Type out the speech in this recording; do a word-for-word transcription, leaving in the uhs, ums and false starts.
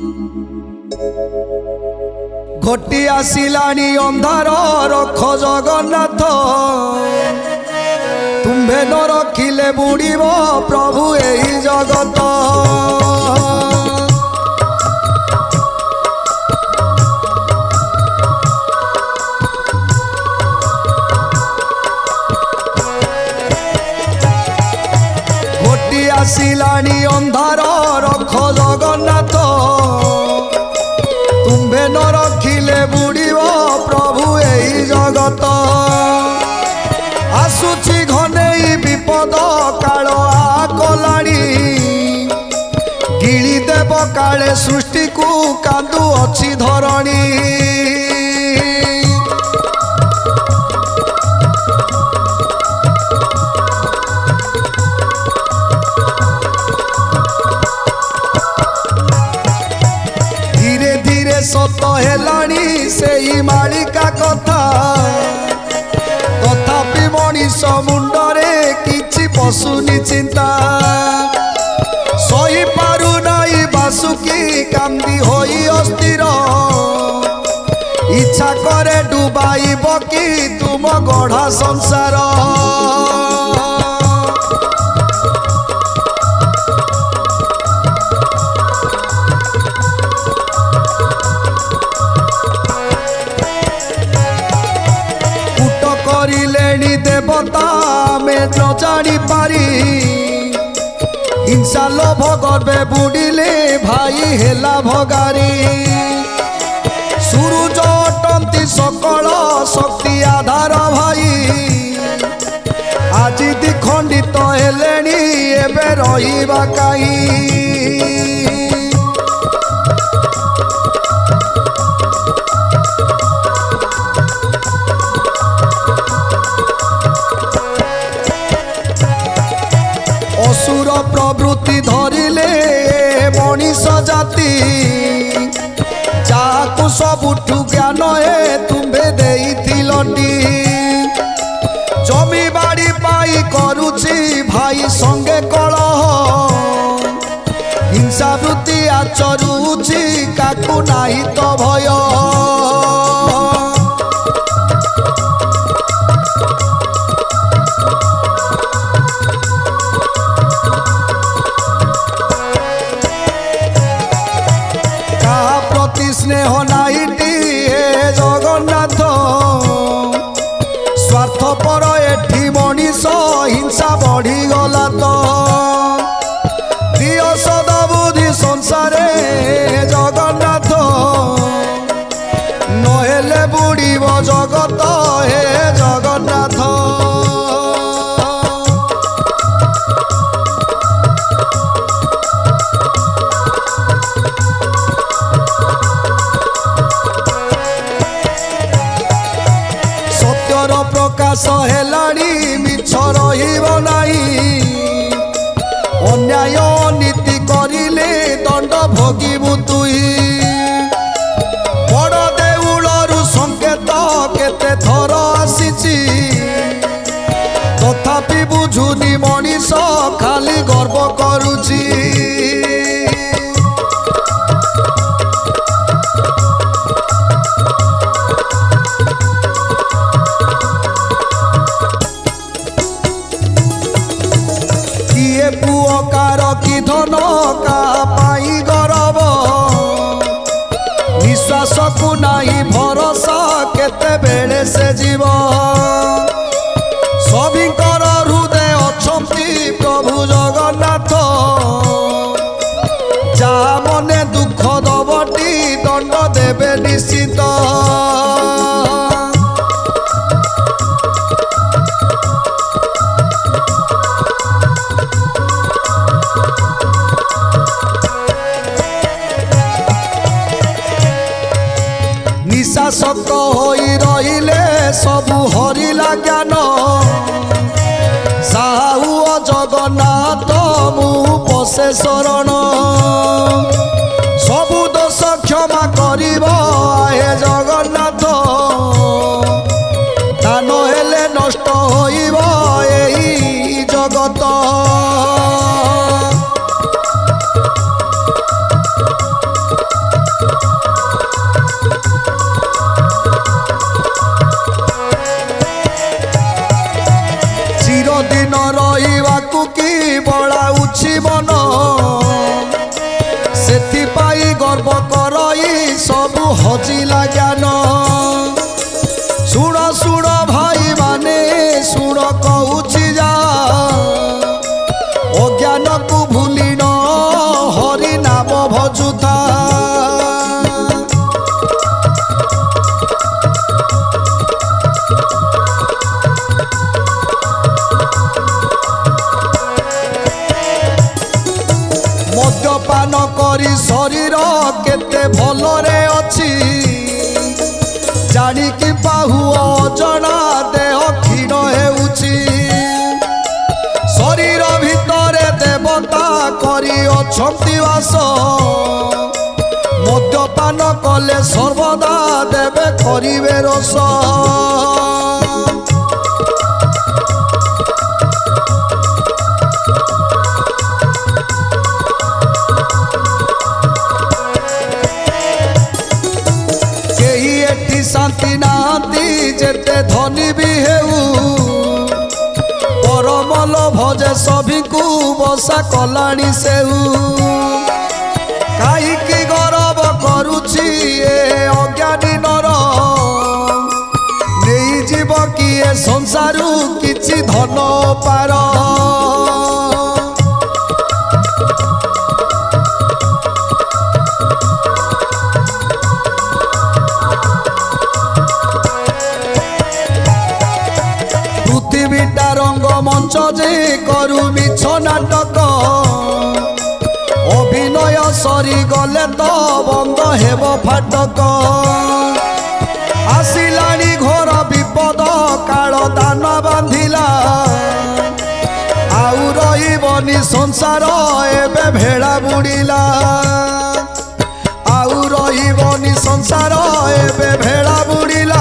घटी आसिलानी अंधार रख जगन्नाथ तुम्भे न रखिले बुड़ीब प्रभु एही जगत। घटी आसिलानी अंधार रख जगन्नाथ तुम्भे न रखिले बुड़ीब प्रभु एही जगत। आसुची घनेई विपद काल आकलाणी गिली देव काले सृष्टि को कांदु अच्छी धरणी। धीरे धीरे सत हेलाणी सेई मालिका कथा तथापि मनीष मुंडरे किछि पशुनी चिंता सही पारु नाई बासुकी कांदी होई अस्थिर इच्छा करे डुबाइब कि तुम गढ़ा संसार। देवता में न जानी पारी हिंसा लोभ गर्वे बुड़िले भाई हेला भगारी। सूरज अटंती सकल शक्ति आधार भाई आज दिखंडित हेलेनी एबे रहिबा काई। असुर प्रवृत्ति धरिले मनीष जाति जाकु सबुठु ज्ञान हे तुम्भे देइथिलटी। जमी बाड़ी पाई करुछि भाई संगे कलह हिंसा वृत्ति आचरुछि काकु नाही तो भय। स्नेह नाइटी हे जगन्नाथ स्वार्थपर एठी मनीष हिंसा बढ़ी गला तो दिय सदा बुद्धि संसारे जगन्नाथ नहेले बुड़ीब जगत हे जगन्नाथ। प्रकाश हेलाणी मिछ रहिब नाही अन्याय नीति करिले दंड भोगिबु तुई। बड़ देउलरु संकेत केते थर आसीछि तथापि बुझुनी मनीष खाली गर्व करुछि। पुअकार कि धन का पाई गरब निश्वास को नाही भरोसा केते बेले से जीव सभिंकर हृदय अछंती प्रभु जगन्नाथ जा मने दुख दबटी दंड देवे निश्चित। निशासक्त होई रहिले सबु हरिला ज्ञान साहु जगन्नाथ मु पसे शरण सबु दोष क्षमा करिब हे जगन्नाथ दान हेले नष्ट होइब एही जगत। सेथिपाई गर्व करई सबु हजिला ज्ञान। शुण शुण भाई माने शुण कहूची जा अज्ञान को भूलिन हरि नाम भजुता। मद्यपान करी शरीर केते भलरे अछि जानिकी पाहु अजना देह क्षीण हेउछि। शरीर भितरे देवता करी अछंती वास मद्यपान कले सर्वदा देवे करिवे रस। शांति नाती जेते धनी भी हेउ परमल भजे सभी को बसा कलाणी सेउ। काईकी गौरव करुछि ए अज्ञानी नर नहीं जीव किए संसारू किछि धन पार। रंग मंच जे करू मिछ नाटक अभिनय सरी गले तो बंद हेब फाटक। आसिलानी घोर विपद काल दान बांधिला आउ रहिबनी संसार एबे भेड़ा बुड़िला। आउ रहिबनी संसार एबे भेड़ा बुड़िला।